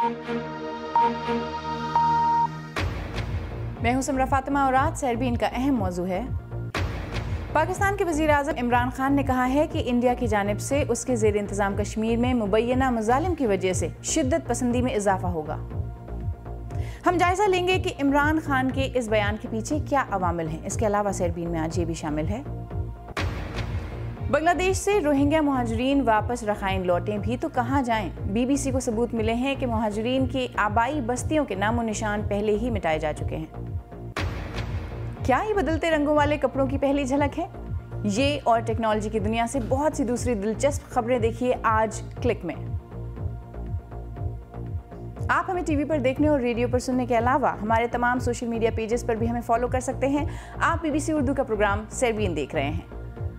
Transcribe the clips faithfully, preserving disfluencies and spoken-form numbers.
मैं हूं समरा फातिमा और आज सरबीन का अहम मौजू है। पाकिस्तान के वज़ीर आज़म इमरान खान ने कहा है कि इंडिया की जानिब से उसके ज़ेर इंतज़ाम कश्मीर में मुबैना मज़ालिम की वजह से शिद्दत पसंदी में इजाफा होगा। हम जायज़ा लेंगे कि इमरान खान के इस बयान के पीछे क्या अवामिल हैं। इसके अलावा सरबीन में आज ये भी शामिल है, बांग्लादेश से रोहिंग्या मुहाजिरीन वापस रखाइन लौटें भी तो कहाँ जाएं। बीबीसी को सबूत मिले हैं कि मुहाजिरीन की आबाई बस्तियों के नामो निशान पहले ही मिटाए जा चुके हैं। क्या ये बदलते रंगों वाले कपड़ों की पहली झलक है? ये और टेक्नोलॉजी की दुनिया से बहुत सी दूसरी दिलचस्प खबरें देखिए आज क्लिक में। आप हमें टीवी पर देखने और रेडियो पर सुनने के अलावा हमारे तमाम सोशल मीडिया पेजेस पर भी हमें फॉलो कर सकते हैं। आप बीबीसी उर्दू का प्रोग्राम सरबीन देख रहे हैं।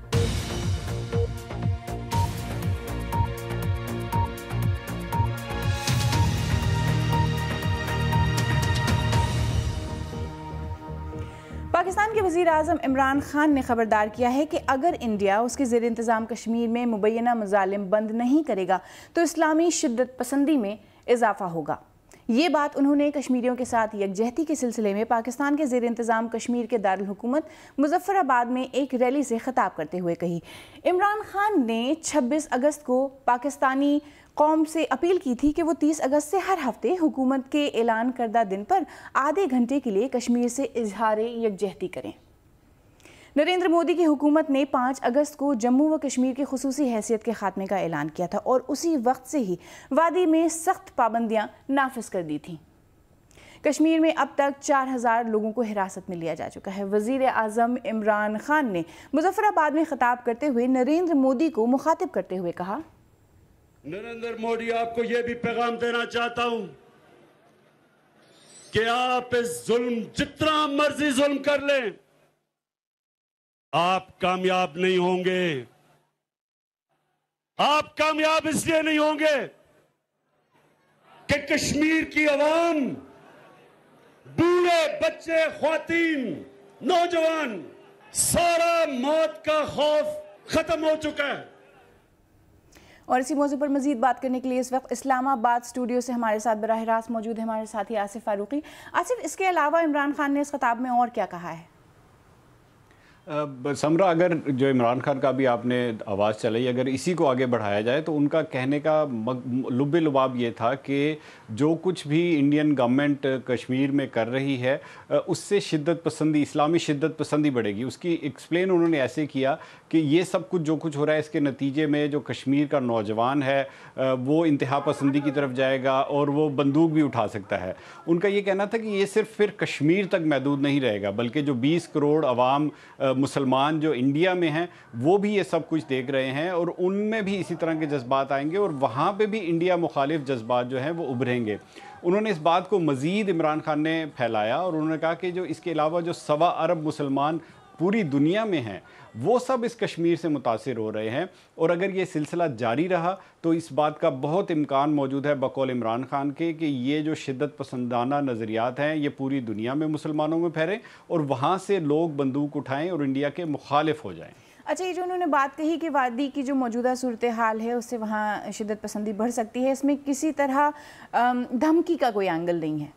पाकिस्तान के वज़ीर आज़म इमरान खान ने खबरदार किया है कि अगर इंडिया उसके ज़ेर इंतज़ाम कश्मीर में मुबैना मज़ालिम बंद नहीं करेगा तो इस्लामी शिद्दत पसंदी में इजाफा होगा। ये बात उन्होंने कश्मीरियों के साथ यकजहती के सिलसिले में पाकिस्तान के ज़ेर इंतज़ाम कश्मीर के दारुल हुकूमत मुज़फ़्फ़राबाद में एक रैली से ख़िताब करते हुए कही। इमरान खान ने छब्बीस अगस्त को पाकिस्तानी कौम से अपील की थी कि वो तीस अगस्त से हर हफ्ते हुकूमत के ऐलान करदा दिन पर आधे घंटे के लिए कश्मीर से इजहार यकजहती करें। नरेंद्र मोदी की हुकूमत ने पाँच अगस्त को जम्मू व कश्मीर की खुसूसी हैसियत के खात्मे का ऐलान किया था और उसी वक्त से ही वादी में सख्त पाबंदियां नाफिज कर दी थीं। कश्मीर में अब तक चार हजार लोगों को हिरासत में लिया जा चुका है। वज़ीर आज़म इमरान खान ने मुज़फ़्फ़राबाद में खिताब करते हुए नरेंद्र मोदी को मुखातिब करते हुए कहा, नरेंद्र मोदी, आपको यह भी पैगाम देना चाहता हूं कि आप इस जुल्म, जितना मर्जी जुल्म कर लें, आप कामयाब नहीं होंगे। आप कामयाब इसलिए नहीं होंगे कि कश्मीर की आवाम, बूढ़े, बच्चे, ख्वातीन, नौजवान, सारा मौत का खौफ खत्म हो चुका है। और इसी मौजू पर मजीद बात करने के लिए इस वक्त इस्लामाबाद स्टूडियो से हमारे साथ बराह रास्त मौजूद है हमारे साथी आसिफ फारूकी। आसिफ, इसके अलावा इमरान खान ने इस खिताब में और क्या कहा है? समरा, अगर जो इमरान खान का भी आपने आवाज़ चलाई, अगर इसी को आगे बढ़ाया जाए तो उनका कहने का लुब्बे लुबाब ये था कि जो कुछ भी इंडियन गवर्नमेंट कश्मीर में कर रही है उससे शिद्दत पसंदी, इस्लामी शिद्दत पसंदी बढ़ेगी। उसकी एक्सप्लेन उन्होंने ऐसे किया कि ये सब कुछ जो कुछ हो रहा है इसके नतीजे में जो कश्मीर का नौजवान है वो इंतहा पसंदी की तरफ जाएगा और वो बंदूक भी उठा सकता है। उनका ये कहना था कि ये सिर्फ फिर कश्मीर तक महदूद नहीं रहेगा, बल्कि जो बीस करोड़ अवाम मुसलमान जो इंडिया में हैं वो भी ये सब कुछ देख रहे हैं और उनमें भी इसी तरह के जज्बात आएंगे और वहाँ पे भी इंडिया मुखालिफ जज्बात जो हैं वो उभरेंगे। उन्होंने इस बात को मज़ीद इमरान खान ने फैलाया और उन्होंने कहा कि जो इसके अलावा जो सवा अरब मुसलमान पूरी दुनिया में हैं वो सब इस कश्मीर से मुतासिर हो रहे हैं और अगर ये सिलसिला जारी रहा तो इस बात का बहुत इम्कान मौजूद है बकौल इमरान खान के कि ये जो शिद्दत पसंदाना नज़रियात हैं ये पूरी दुनिया में मुसलमानों में फैलें और वहाँ से लोग बंदूक उठाएं और इंडिया के मुखालिफ हो जाएं। अच्छा, ये जो उन्होंने बात कही कि वादी की जो मौजूदा सूरत हाल है उससे वहाँ शिद्दत पसंदी बढ़ सकती है, इसमें किसी तरह धमकी का कोई एंगल नहीं है?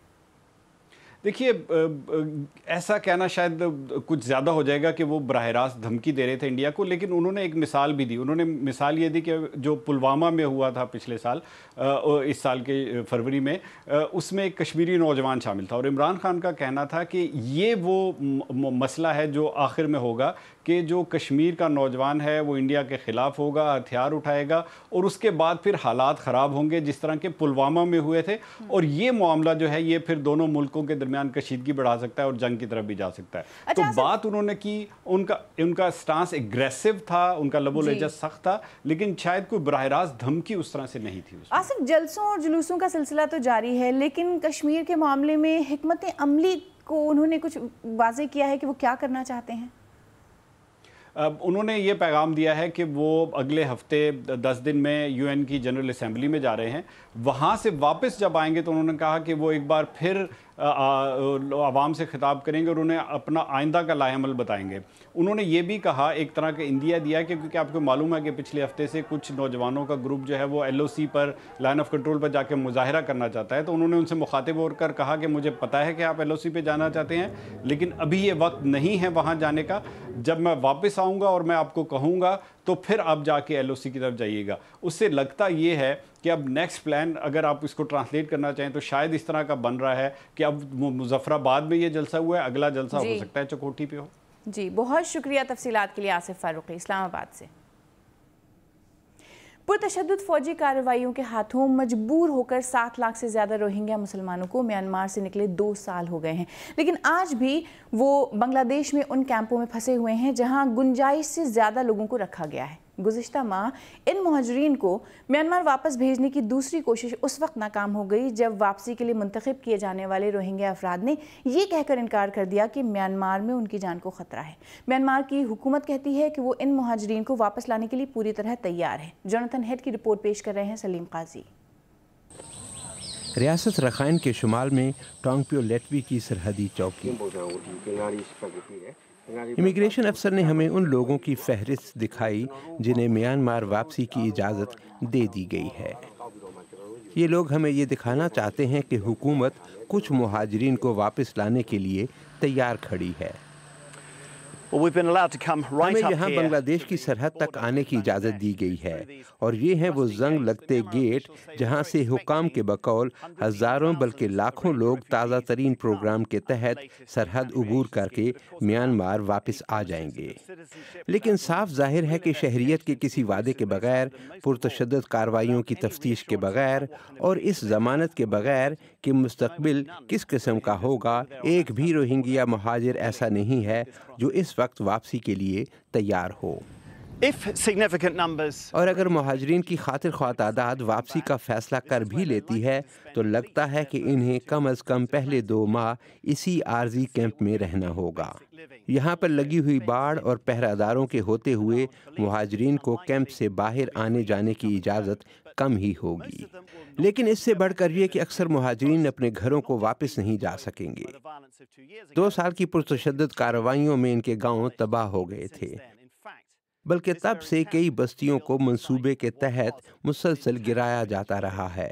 देखिए, ऐसा कहना शायद कुछ ज़्यादा हो जाएगा कि वो बराह रास्त धमकी दे रहे थे इंडिया को, लेकिन उन्होंने एक मिसाल भी दी। उन्होंने मिसाल ये दी कि जो पुलवामा में हुआ था पिछले साल, इस साल के फरवरी में, उसमें एक कश्मीरी नौजवान शामिल था और इमरान खान का कहना था कि ये वो मसला है जो आखिर में होगा कि जो कश्मीर का नौजवान है वो इंडिया के ख़िलाफ़ होगा, हथियार उठाएगा और उसके बाद फिर हालात ख़राब होंगे जिस तरह के पुलवामा में हुए थे और ये मामला जो है ये फिर दोनों मुल्कों के दरमियान कशीदगी बढ़ा सकता है और जंग की तरफ भी जा सकता है। अच्छा, तो बात उन्होंने की, उनका उनका स्टांस एग्रेसिव था, उनका लबो लहजा सख्त था, लेकिन शायद कोई बराह रास्त धमकी उस तरह से नहीं थी। आसिफ, जलसों और जुलूसों का सिलसिला तो जारी है, लेकिन कश्मीर के मामले में हिकमत अमली को उन्होंने कुछ वाज़ेह किया है कि वो क्या करना चाहते हैं? अब उन्होंने ये पैगाम दिया है कि वो अगले हफ्ते दस दिन में यूएन की जनरल असेंबली में जा रहे हैं। वहाँ से वापस जब आएंगे तो उन्होंने कहा कि वो एक बार फिर आवाम से खिताब करेंगे और उन्हें अपना आइंदा का लाएअमल बताएंगे। उन्होंने ये भी कहा, एक तरह का इंदिया दिया कि क्योंकि आपको मालूम है कि पिछले हफ्ते से कुछ नौजवानों का ग्रुप जो है वो एल ओ सी पर, लाइन ऑफ कंट्रोल पर जाके मुजाहरा करना चाहता है, तो उन्होंने उनसे मुखातिब होकर कहा कि मुझे पता है कि आप एल ओ सी पे जाना चाहते हैं, लेकिन अभी ये वक्त नहीं है वहाँ जाने का। जब मैं वापस आऊँगा और मैं आपको कहूँगा तो फिर आप जाके एल ओ सी की तरफ जाइएगा। उससे लगता ये है कि अब नेक्स्ट प्लान, अगर आप इसको ट्रांसलेट करना चाहें तो शायद इस तरह का बन रहा है कि अब मुजफ्फराबाद में ये जलसा हुआ है, अगला जलसा हो सकता है चकोटी पे हो। जी, बहुत शुक्रिया तफसीलात के लिए आसिफ फारूकी इस्लामाबाद से। पुरतशद्दुद फौजी कार्रवाइयों के हाथों मजबूर होकर सात लाख से ज़्यादा रोहिंग्या मुसलमानों को म्यांमार से निकले दो साल हो गए हैं, लेकिन आज भी वो बांग्लादेश में उन कैंपों में फंसे हुए हैं जहां गुंजाइश से ज़्यादा लोगों को रखा गया है। गुज़िश्ता माह इन मुहाजिरीन को म्यांमार वापस भेजने की दूसरी कोशिश उस वक्त नाकाम हो गई जब वापसी के लिए मुंतखब किए जाने वाले रोहिंग्या अफराद ने ये कहकर इनकार कर दिया कि म्यांमार में उनकी जान को ख़तरा है। म्यांमार की हुकूमत कहती है कि वो इन मुहाजिरीन को वापस लाने के लिए पूरी तरह तैयार है। जोनाथन हेड की रिपोर्ट पेश कर रहे हैं सलीम काजी। रियासत रखाइन के शुमाल में टोंगपियो लेटवी की सरहदी चौकी। इमिग्रेशन अफसर ने हमें उन लोगों की फहरिस्त दिखाई जिन्हें म्यांमार वापसी की इजाज़त दे दी गई है। ये लोग हमें ये दिखाना चाहते हैं कि हुकूमत कुछ मुहाजिरीन को वापस लाने के लिए तैयार खड़ी है। हमें यहाँ बांग्लादेश की सरहद तक आने की इजाज़त दी गई है और ये हैं वो जंग लगते गेट जहाँ से हुकाम के बकौल हज़ारों बल्कि लाखों लोग ताज़ा तरीन प्रोग्राम के तहत सरहद उबूर करके म्यांमार वापस आ जाएंगे। लेकिन साफ जाहिर है कि शहरियत के किसी वादे के बगैर, पुरतशद्दुद कार्रवाइयों की तफ्तीश के बगैर और इस ज़मानत के बगैर कि मुस्तकबिल किस किस्म का होगा, एक भी रोहिंग्या मुहाजिर ऐसा नहीं है जो इस वक्त वापसी के लिए तैयार हो। और अगर मुहाजिरीन की खातिर ख्वाह तादाद वापसी का फैसला कर भी लेती है तो लगता है कि इन्हें कम अज़ कम पहले दो माह इसी आर्जी कैंप में रहना होगा। यहाँ पर लगी हुई बाढ़ और पहरादारों के होते हुए मुहाजिरीन को कैंप से बाहर आने जाने की इजाज़त कम ही होगी। लेकिन इससे बढ़कर ये कि अक्सर मुहाजिरीन अपने घरों को वापस नहीं जा सकेंगे। दो साल की पुरतशद्दुद कार्रवाइयों में इनके गांव तबाह हो गए थे, बल्कि तब से कई बस्तियों को मंसूबे के तहत मुसलसल गिराया जाता रहा है।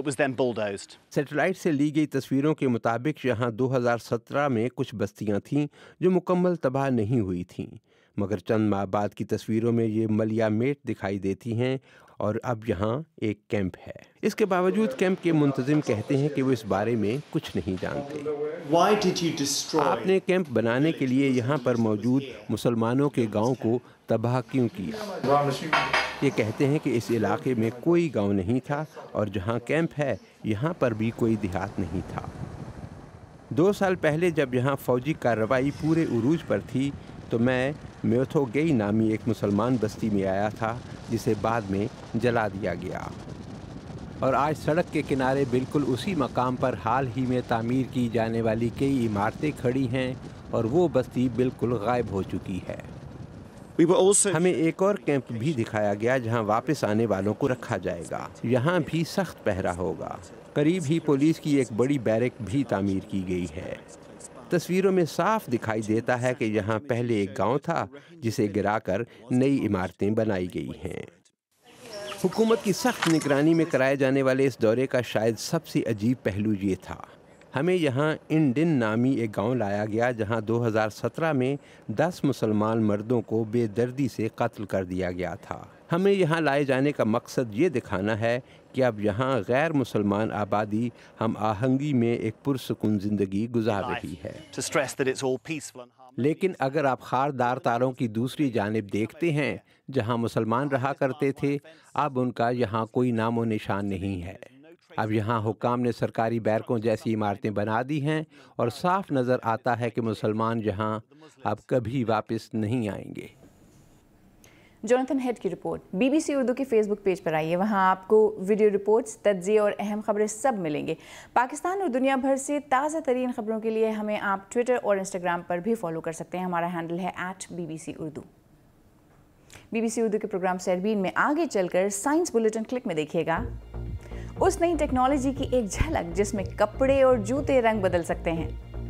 सैटेलाइट से ली गई तस्वीरों के मुताबिक यहाँ दो हज़ार सत्रह में कुछ बस्तियाँ थीं जो मुकम्मल तबाह नहीं हुई थीं, मगर चंद माह बाद की तस्वीरों में ये मलिया मेट दिखाई देती हैं और अब यहाँ एक कैंप है। इसके बावजूद कैंप के मुंतजिम कहते हैं कि वो इस बारे में कुछ नहीं जानते। आपने कैंप बनाने के लिए यहाँ पर मौजूद मुसलमानों के गांव को तबाह क्यों किया? ये कहते हैं कि इस इलाके में कोई गांव नहीं था और जहाँ कैंप है यहाँ पर भी कोई देहात नहीं था। दो साल पहले जब यहाँ फौजी कार्रवाई पूरे उरूज पर थी तो मैं म्योथोगेई नामी एक मुसलमान बस्ती में आया था जिसे बाद में जला दिया गया, और आज सड़क के किनारे बिल्कुल उसी मकाम पर हाल ही में तामीर की जाने वाली कई इमारतें खड़ी हैं और वो बस्ती बिल्कुल गायब हो चुकी है। हमें एक और कैंप भी दिखाया गया जहां वापस आने वालों को रखा जाएगा। यहाँ भी सख्त पहरा होगा। करीब ही पुलिस की एक बड़ी बैरक भी तामीर की गई है। तस्वीरों में साफ दिखाई देता है कि यहाँ पहले एक गांव था जिसे गिराकर नई इमारतें बनाई गई हैं। हुकूमत की सख्त निगरानी में कराए जाने वाले इस दौरे का शायद सबसे अजीब पहलू ये था। हमें यहाँ इंडिन नामी एक गांव लाया गया जहाँ दो हज़ार सत्रह में दस मुसलमान मर्दों को बेदर्दी से कत्ल कर दिया गया था। हमें यहाँ लाए जाने का मकसद ये दिखाना है कि अब यहाँ गैर मुसलमान आबादी हम आहंगी में एक पुरसुकून ज़िंदगी गुजार रही है। लेकिन अगर आप खारदार तारों की दूसरी जानिब देखते हैं जहाँ मुसलमान रहा करते थे, अब उनका यहाँ कोई नामो निशान नहीं है। अब यहाँ हुकाम ने सरकारी बैरकों जैसी इमारतें बना दी हैं और साफ नज़र आता है कि मुसलमान यहाँ अब कभी वापस नहीं आएंगे। जोनाथन हेड की रिपोर्ट। बीबीसी उर्दू के फेसबुक पेज पर आइए, वहाँ आपको वीडियो रिपोर्ट्स, तज्ज़िये और अहम खबरें सब मिलेंगे। पाकिस्तान और दुनिया भर से ताज़ा तरीन खबरों के लिए हमें आप ट्विटर और इंस्टाग्राम पर भी फॉलो कर सकते हैं। हमारा हैंडल है at B B C Urdu. BBC Urdu के प्रोग्राम सरबीन में आगे चलकर साइंस बुलेटिन क्लिक में देखिएगा। उस नई टेक्नोलॉजी की एक झलक जिसमें कपड़े और जूते रंग बदल सकते हैं।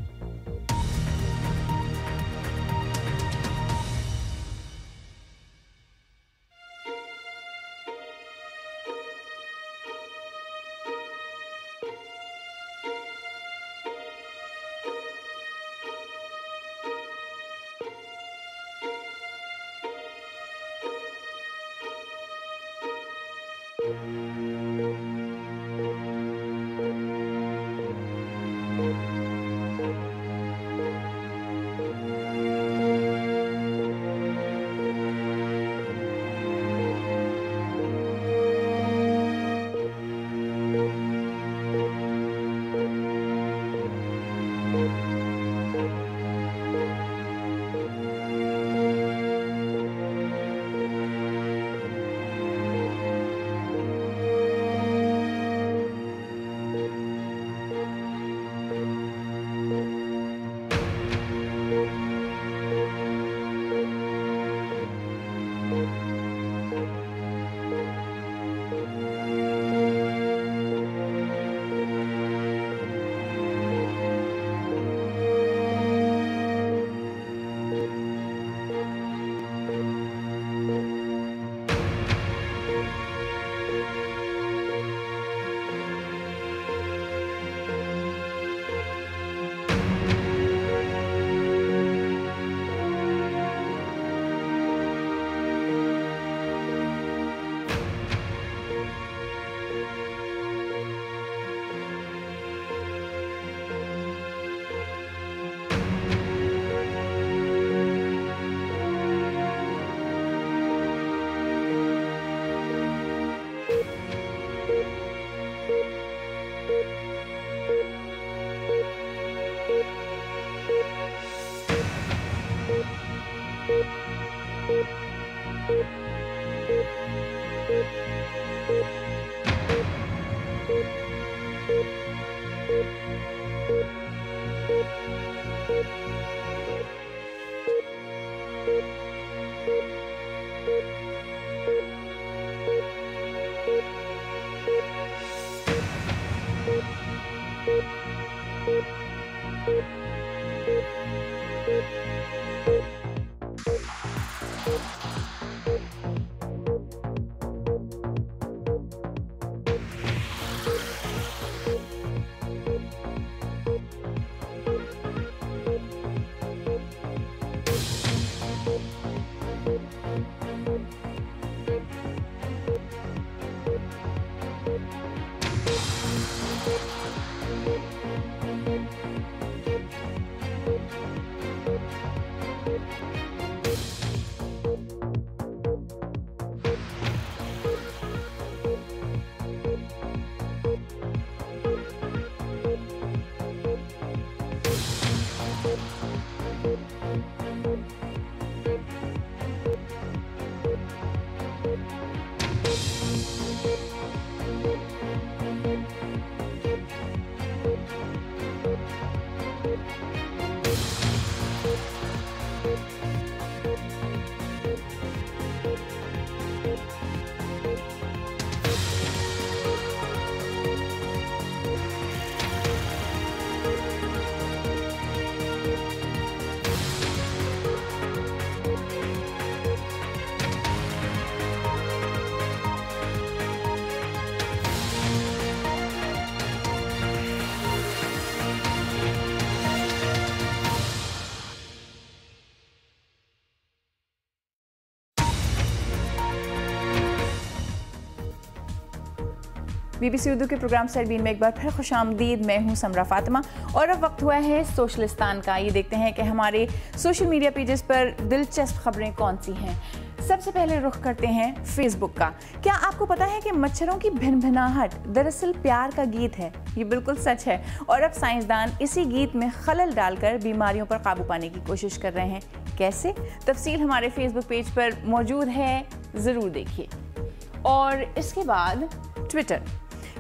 बीबीसी उर्दू के प्रोग्राम सरबीन में एक बार फिर खुशामदीद। मैं हूं समरा फातिमा और अब वक्त हुआ है सोशलिस्तान का। ये देखते हैं कि हमारे सोशल मीडिया पेजेस पर दिलचस्प खबरें कौन सी हैं। सबसे पहले रुख करते हैं फेसबुक का। क्या आपको पता है कि मच्छरों की भिनभिनाहट दरअसल प्यार का गीत है? ये बिल्कुल सच है और अब साइंसदान इसी गीत में खलल डालकर बीमारियों पर काबू पाने की कोशिश कर रहे हैं। कैसे? तफसील हमारे फेसबुक पेज पर मौजूद है, ज़रूर देखिए। और इसके बाद ट्विटर।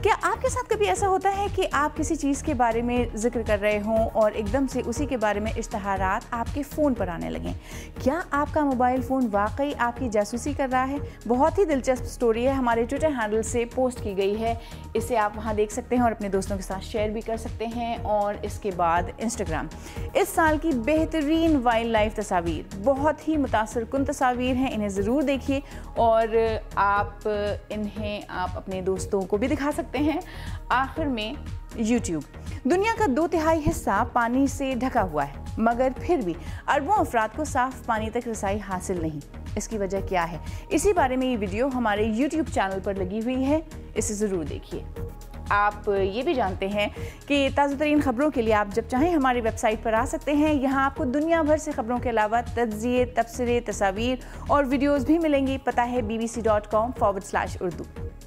کیا آپ کے ساتھ کبھی ایسا ہوتا ہے کہ آپ کسی چیز کے بارے میں ذکر کر رہے ہوں اور ایک دم سے اسی کے بارے میں اشتہارات آپ کے فون پر آنے لگیں؟ کیا آپ کا موبائل فون واقعی آپ کی جاسوسی کر رہا ہے؟ بہت ہی دلچسپ سٹوری ہے، ہمارے ٹویٹر ہینڈل سے پوسٹ کی گئی ہے، اسے آپ وہاں دیکھ سکتے ہیں اور اپنے دوستوں کے ساتھ شیئر بھی کر سکتے ہیں۔ اور اس کے بعد انسٹاگرام، اس سال کی بہترین وائلڈ لائف تصاویر، بہت ہی متاثر کن تصاویر ہیں، انہیں ضرور دیکھیے اور آپ انہیں آپ اپنے دوستوں کو بھی دکھا سکتے ہیں۔ آخر میں یوٹیوب، دنیا کا دو تہائی حصہ پانی سے ڈھکا ہوا ہے، مگر پھر بھی اربوں افراد کو صاف پانی تک رسائی حاصل نہیں۔ اس کی وجہ کیا ہے؟ اسی بارے میں یہ ویڈیو ہمارے یوٹیوب چینل پر لگی ہوئی ہے، اسے ضرور دیکھیے۔ آپ یہ بھی جانتے ہیں کہ تازہ ترین خبروں کے لیے آپ جب چاہیں ہماری ویب سائٹ پر آ سکتے ہیں۔ یہاں آپ کو دنیا بھر سے خبروں کے علاوہ تجزیے، تبصرے، تصاویر اور ویڈیوز بھی ملیں گی۔ پتہ ہے B B C dot com forward slash Urdu.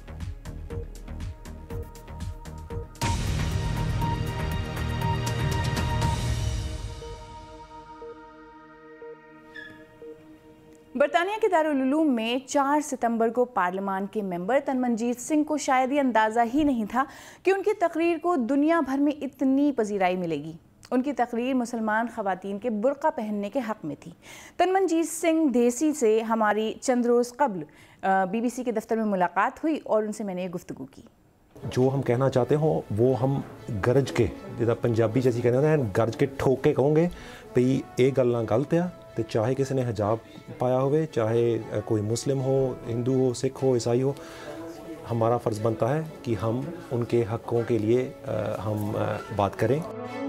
برطانیہ کے دارالعلوم میں چار ستمبر کو پارلیمان کے ممبر تنمنجیت سنگھ کو شاید یہ اندازہ ہی نہیں تھا کہ ان کی تقریر کو دنیا بھر میں اتنی پذیرائی ملے گی۔ ان کی تقریر مسلمان خواتین کے برقع پہننے کے حق میں تھی۔ تنمنجیت سنگھ دیسی سے ہماری چند روز قبل بی بی سی کے دفتر میں ملاقات ہوئی اور ان سے میں نے یہ گفتگو کی۔ جو ہم کہنا چاہتے ہوں وہ ہم گرج کے، جیسا پنجابی جیسی کہتے ہیں گرج کے ٹھوک کے کہوں گے بھئی یہ گل نہ غلط ہے، تو چاہے کسی نے حجاب پایا ہوئے، چاہے کوئی مسلم ہو، ہندو ہو، سکھ ہو، عیسائی ہو، ہمارا فرض بنتا ہے کہ ہم ان کے حقوں کے لیے ہم بات کریں۔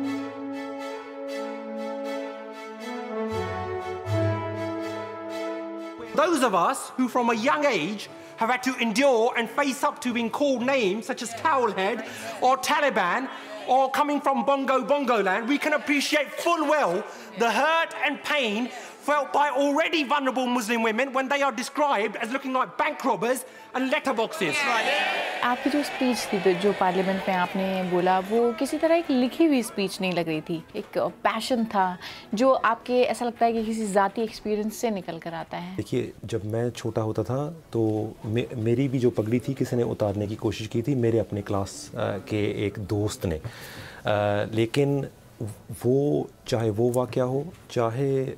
Those of us who from a young age have had to endure and face up to being called names such as Towelhead or Taliban or coming from Bongo Bongo land, we can appreciate full well the hurt and pain felt by already vulnerable Muslim women when they are described as looking like bank robbers and letterboxes. آپ کی جو speech تھی جو parliament میں آپ نے بولا، وہ کسی طرح ایک لکھی ہوئی اسپیچ نہیں لگ رہی تھی، ایک پیشن تھا جو آپ کے ایسا لگتا ہے کہ کسی ذاتی ایکسپیرینس سے نکل کر آتا ہے۔ دیکھیے، جب میں چھوٹا ہوتا تھا تو میری بھی جو پگڑی تھی کسی نے اتارنے کی کوشش کی تھی، میرے اپنے کلاس کے ایک دوست نے، لیکن وہ چاہے وہ واقعہ ہو، چاہے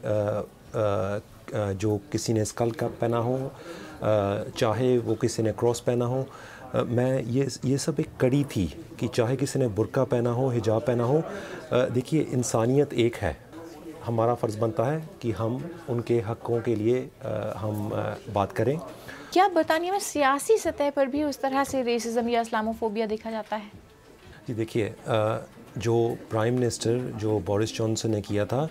جو کسی نے اسکل کپ پہنا ہو، چاہے وہ کسی نے کراس پہنا ہو، میں یہ یہ سب ایک کڑی تھی کہ چاہے کسی نے برقع پہنا ہو، حجاب پہنا ہو، دیکھیے انسانیت ایک ہے۔ ہمارا فرض بنتا ہے کہ ہم ان کے حقوں کے لیے ہم بات کریں۔ کیا برطانیہ میں سیاسی سطح پر بھی اس طرح سے ریسزم یا اسلاموفوبیا دیکھا جاتا ہے؟ جی دیکھیے، جو پرائم منسٹر جو بورس جانسن نے کیا تھا،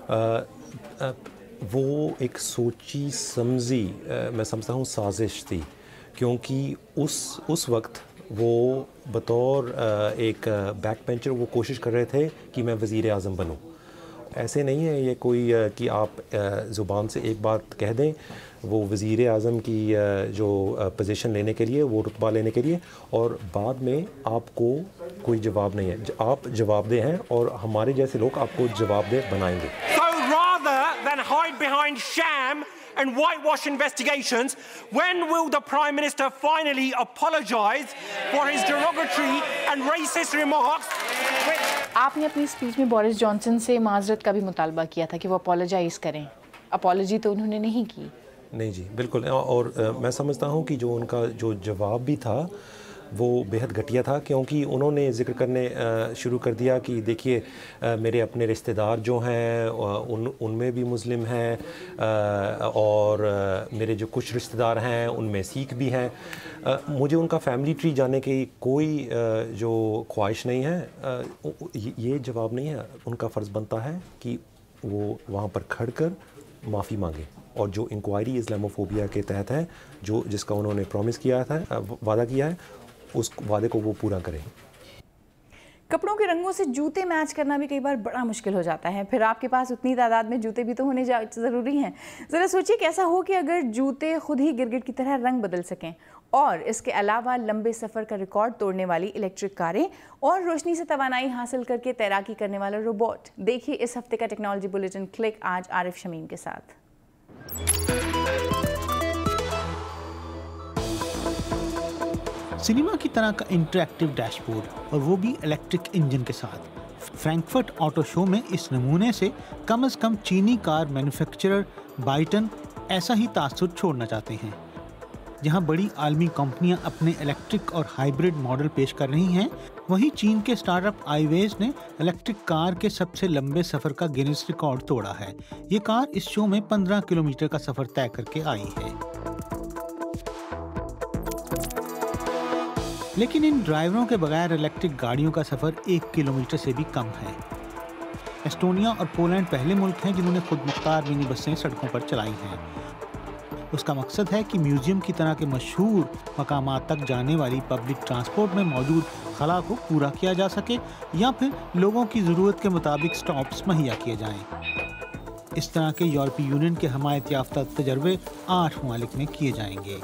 وہ ایک سوچی سمجھی میں سمجھتا ہوں سازش تھی، کیونکہ اس اس وقت وہ بطور ایک بیک بینچر وہ کوشش کر رہے تھے کہ میں وزیر اعظم بنوں۔ ایسے نہیں ہے یہ کوئی کہ آپ زبان سے ایک بات کہہ دیں، وہ وزیر اعظم کی جو پوزیشن لینے کے لیے، وہ رتبہ لینے کے لیے، اور بعد میں آپ کو کوئی جواب نہیں ہے، آپ جواب دہ ہیں اور ہمارے جیسے لوگ آپ کو جواب دہ بنائیں گے۔ Than hide behind sham and whitewash investigations, when will the Prime Minister finally apologise for his derogatory and racist remarks? آپ نے اپنی اسپیچ میں بورس جانسن سے معذرت کا بھی مطالبہ کیا تھا کہ وہ اپولوجائز کریں، اپولوجی تو انہوں نے نہیں کی۔ نہیں جی بالکل، اور میں سمجھتا ہوں کہ جو ان کا جو جواب بھی تھا وہ بہت گھٹیا تھا، کیونکہ انہوں نے ذکر کرنے شروع کر دیا کہ دیکھیے میرے اپنے رشتہ دار جو ہیں ان ان میں بھی مسلم ہیں، اور میرے جو کچھ رشتہ دار ہیں ان میں سکھ بھی ہیں۔ مجھے ان کا فیملی ٹری جاننے کی کوئی جو خواہش نہیں ہے، یہ جواب نہیں ہے۔ ان کا فرض بنتا ہے کہ وہ وہاں پر کھڑ کر معافی مانگے، اور جو انکوائری اسلاموفوبیا کے تحت ہے، جو جس کا انہوں نے پرومس کیا تھا، وعدہ کیا ہے، اس وعدے کو وہ پورا کریں۔ کپڑوں کے رنگوں سے جوتے میچ کرنا بھی کئی بار بڑا مشکل ہو جاتا ہے، پھر آپ کے پاس اتنی تعداد میں جوتے بھی تو ہونے ضروری ہیں۔ ذرا سوچیے کیسا ہو کہ اگر جوتے خود ہی گرگٹ کی طرح رنگ بدل سکیں، اور اس کے علاوہ لمبے سفر کا ریکارڈ توڑنے والی الیکٹرک کاریں اور روشنی سے توانائی حاصل کر کے تیراکی کرنے والا روبوٹ۔ دیکھیے اس ہفتے کا ٹیکنالوجی بلیٹن کلک آج عارف شمیم کے ساتھ۔ सिनेमा की तरह का इंटरैक्टिव डैशबोर्ड और वो भी इलेक्ट्रिक इंजन के साथ। फ्रैंकफर्ट ऑटो शो में इस नमूने से कम से कम चीनी कार मैन्युफैक्चरर बाइटन ऐसा ही तासुर छोड़ना चाहते हैं। जहां बड़ी आलमी कंपनियां अपने इलेक्ट्रिक और हाइब्रिड मॉडल पेश कर रही हैं, वहीं चीन के स्टार्टअप आईवेज ने इलेक्ट्रिक कार के सबसे लंबे सफर का गिनीज रिकॉर्ड तोड़ा है। ये कार इस शो में पंद्रह किलोमीटर का सफर तय करके आई है। लेकिन इन ड्राइवरों के बगैर इलेक्ट्रिक गाड़ियों का सफर एक किलोमीटर से भी कम है। एस्टोनिया और पोलैंड पहले मुल्क हैं जिन्होंने खुद मुख्तार मिनी बसें सड़कों पर चलाई हैं। उसका मकसद है कि म्यूजियम की तरह के मशहूर मकामात तक जाने वाली पब्लिक ट्रांसपोर्ट में मौजूद खला को पूरा किया जा सके या फिर लोगों की ज़रूरत के मुताबिक स्टॉप्स मुहैया किए जाएं। इस तरह के यूरोपीय यूनियन के हमायत याफ्ता तजर्बे आठ ममालिक में किए जाएंगे।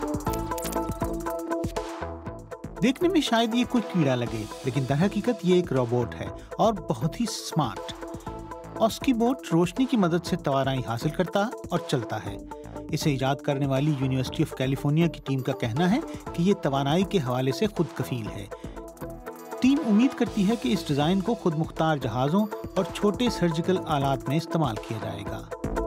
देखने में शायद ये कुछ कीड़ा लगे, लेकिन दर हकीकत ये एक रोबोट है और बहुत ही स्मार्ट। उसकी बोट रोशनी की मदद से तवानाई हासिल करता और चलता है। इसे इजाद करने वाली यूनिवर्सिटी ऑफ कैलिफोर्निया की टीम का कहना है कि ये तवानाई के हवाले से खुद कफील है। टीम उम्मीद करती है कि इस डिज़ाइन को खुद मुख्तार जहाज़ों और छोटे सर्जिकल आलात में इस्तेमाल किया जाएगा।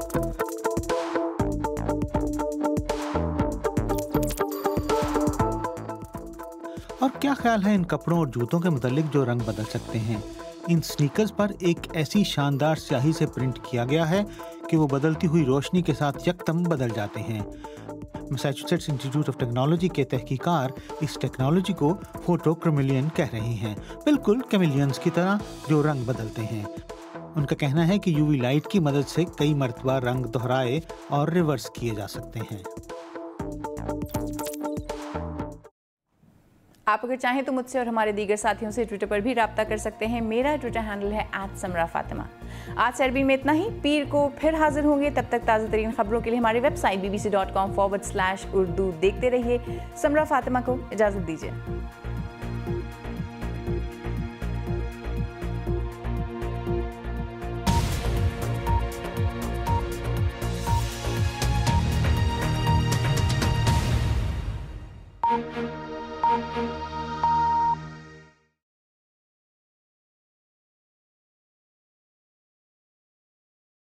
और क्या ख्याल है इन कपड़ों और जूतों के मुतालिक जो रंग बदल सकते हैं? इन स्नीकर्स पर एक ऐसी शानदार स्याही से प्रिंट किया गया है कि वो बदलती हुई रोशनी के साथ यकदम बदल जाते हैं। मैसाचुसेट्स इंस्टीट्यूट ऑफ टेक्नोलॉजी के तहकीकार इस टेक्नोलॉजी को फोटो कैमिलियन कह रहे हैं, बिल्कुल कैमिलियंस की तरह जो रंग बदलते हैं। उनका कहना है कि यूवी लाइट की मदद से कई मरतबा रंग दोहराए और रिवर्स किए जा सकते हैं। आप अगर चाहें तो मुझसे और हमारे दीगर साथियों से ट्विटर पर भी राब्ता कर सकते हैं। मेरा ट्विटर हैंडल है एट समरा फातिमा। आज से अरबी में इतना ही। पीर को फिर हाजिर होंगे, तब तक ताज़ा तरीन खबरों के लिए हमारी website B B C dot com forward slash Urdu देखते रहिए। समरा फातिमा को इजाज़त दीजिए।